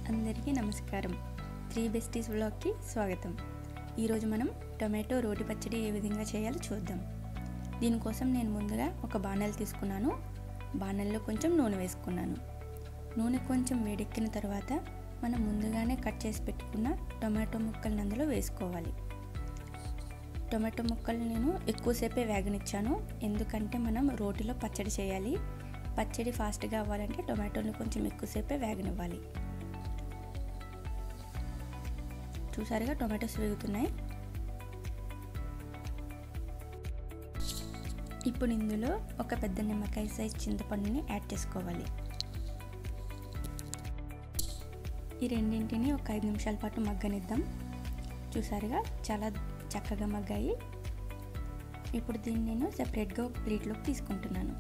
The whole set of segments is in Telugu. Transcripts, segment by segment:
అందరికీ నమస్కారం. 3 బెస్టీస్ వ్లాగ్కి స్వాగతం. ఈరోజు మనం టొమాటో రోటి పచ్చడి ఏ విధంగా చేయాలో చూద్దాం. దీనికోసం నేను ముందుగా ఒక బాణలి తీసుకున్నాను. బాణలిలో కొంచెం నూనె వేసుకున్నాను. నూనె కొంచెం వేడెక్కిన తర్వాత మనం ముందుగానే కట్ చేసి పెట్టుకున్న టొమాటో ముక్కలను అందులో వేసుకోవాలి. టొమాటో ముక్కలు నేను ఎక్కువసేపే వేగనిచ్చాను, ఎందుకంటే మనం రోటిలో పచ్చడి చేయాలి. పచ్చడి ఫాస్ట్గా అవ్వాలంటే టొమాటోని కొంచెం ఎక్కువసేపే వేగనివ్వాలి. చూసారుగా టొమాటోస్ వేగుతున్నాయి. ఇప్పుడు ఇందులో ఒక పెద్ద నిమ్మకాయ సైజ్ చింతపండుని యాడ్ చేసుకోవాలి. ఈ రెండింటిని ఒక 5 నిమిషాల పాటు మగ్గనిద్దాం. చూసారుగా చాలా చక్కగా మగ్గాయి. ఇప్పుడు దీన్ని నేను సెపరేట్గా ఒక ప్లేట్లోకి తీసుకుంటున్నాను.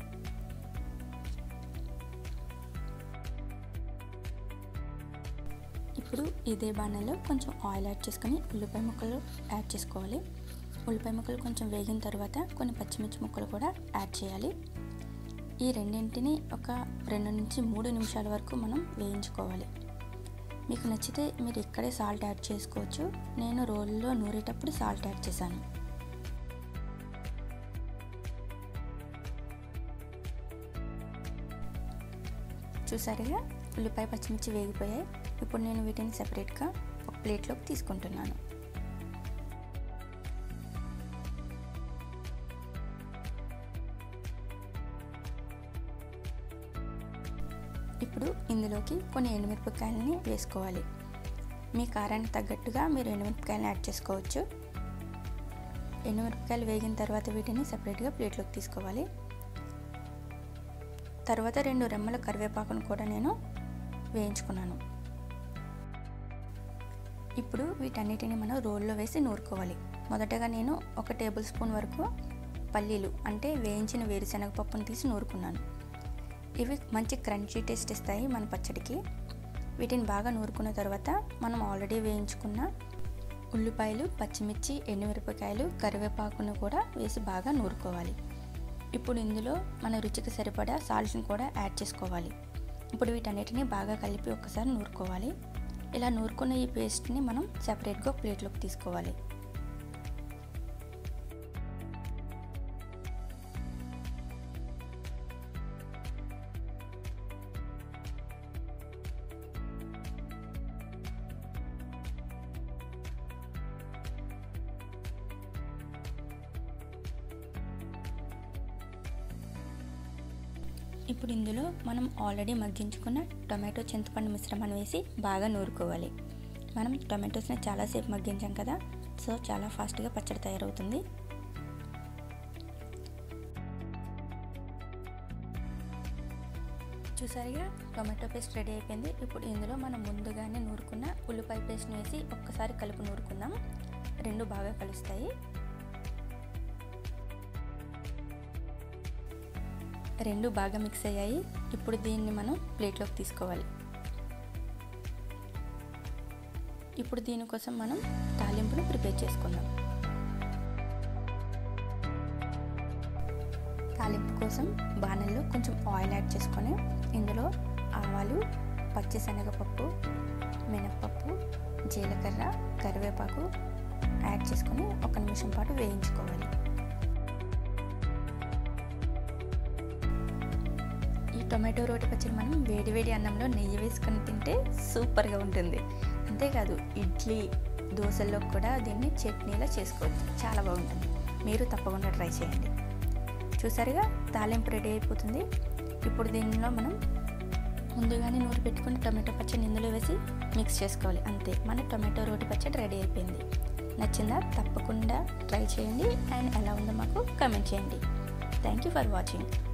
ఇప్పుడు ఇదే బాణలో కొంచెం ఆయిల్ యాడ్ చేసుకొని ఉల్లిపాయ ముక్కలు యాడ్ చేసుకోవాలి. ఉల్లిపాయ ముక్కలు కొంచెం వేగిన తర్వాత కొన్ని పచ్చిమిర్చి ముక్కలు కూడా యాడ్ చేయాలి. ఈ రెండింటిని ఒక 2 నుంచి 3 నిమిషాల వరకు మనం వేయించుకోవాలి. మీకు నచ్చితే మీరు ఇక్కడే సాల్ట్ యాడ్ చేసుకోవచ్చు. నేను రోల్లో నూరేటప్పుడు సాల్ట్ యాడ్ చేశాను. చూసారుగా ఉల్లిపాయ పచ్చిమిర్చి వేగిపోయాయి. ఇప్పుడు నేను వీటిని సెపరేట్గా ఒక ప్లేట్లోకి తీసుకుంటున్నాను. ఇప్పుడు ఇందులోకి కొన్ని ఎండుమిరపకాయలని వేసుకోవాలి. మీ కారానికి తగ్గట్టుగా మీరు ఎండుమిరపకాయలను యాడ్ చేసుకోవచ్చు. ఎండుమిరపకాయలు వేగిన తర్వాత వీటిని సెపరేట్గా ప్లేట్లోకి తీసుకోవాలి. తర్వాత 2 రెమ్మల కరివేపాకును కూడా నేను వేయించుకున్నాను. ఇప్పుడు వీటన్నిటిని మనం రోల్లో వేసి నూరుకోవాలి. మొదటగా నేను 1 టేబుల్ స్పూన్ వరకు పల్లీలు అంటే వేయించిన వేరుశనగ పప్పును తీసి నూరుకున్నాను. ఇవి మంచి క్రంచీ టేస్ట్ ఇస్తాయి మన పచ్చడికి. వీటిని బాగా నూరుకున్న తర్వాత మనం ఆల్రెడీ వేయించుకున్న ఉల్లిపాయలు, పచ్చిమిర్చి, ఎండుమిరపకాయలు, కరివేపాకును కూడా వేసి బాగా నూరుకోవాలి. ఇప్పుడు ఇందులో మన రుచికి సరిపడా సాల్ట్ని కూడా యాడ్ చేసుకోవాలి. ఇప్పుడు వీటన్నిటిని బాగా కలిపి ఒకసారి నూరుకోవాలి. ఇలా నూరుకున్న ఈ పేస్ట్ని మనం సెపరేట్గా ప్లేట్లోకి తీసుకోవాలి. ఇప్పుడు ఇందులో మనం ఆల్రెడీ మగ్గించుకున్న టొమాటో చింతపండు మిశ్రమాన్ని వేసి బాగా నూరుకోవాలి. మనం టొమాటోస్ని చాలాసేపు మగ్గించాం కదా, సో చాలా ఫాస్ట్గా పచ్చడి తయారవుతుంది. చూసారుగా టొమాటో పేస్ట్ రెడీ అయిపోయింది. ఇప్పుడు ఇందులో మనం ముందుగానే నూరుకున్న ఉల్లిపాయ పేస్ట్ని వేసి ఒక్కసారి కలుపు నూరుకుందాం. 2 బాగా కలుస్తాయి. 2 బాగా మిక్స్ అయ్యాయి. ఇప్పుడు దీన్ని మనం ప్లేట్లోకి తీసుకోవాలి. ఇప్పుడు దీనికోసం మనం తాలింపును ప్రిపేర్ చేసుకుందాం. తాలింపు కోసం బాణల్లో కొంచెం ఆయిల్ యాడ్ చేసుకొని ఇందులో ఆవాలు, పచ్చిశనగపప్పు, మినప్పప్పు, జీలకర్ర, కరివేపాకు యాడ్ చేసుకొని 1 నిమిషం పాటు వేయించుకోవాలి. టొమాటో రోటి పచ్చడి మనం వేడివేడి అన్నంలో నెయ్యి వేసుకొని తింటే సూపర్గా ఉంటుంది. అంతేకాదు ఇడ్లీ, దోశల్లో కూడా దీన్ని చట్నీలా చేసుకోవచ్చు. చాలా బాగుంటుంది. మీరు తప్పకుండా ట్రై చేయండి. చూసారుగా తాలింపు రెడీ అయిపోతుంది. ఇప్పుడు దీనిలో మనం ముందుగానే నూరి పెట్టుకుని టొమాటో పచ్చడి ఇందులో వేసి మిక్స్ చేసుకోవాలి. అంతే, మన టొమాటో రోటి పచ్చడి రెడీ అయిపోయింది. నచ్చిందా? తప్పకుండా ట్రై చేయండి అండ్ ఎలా ఉందో మాకు కామెంట్ చేయండి. Thank you for watching.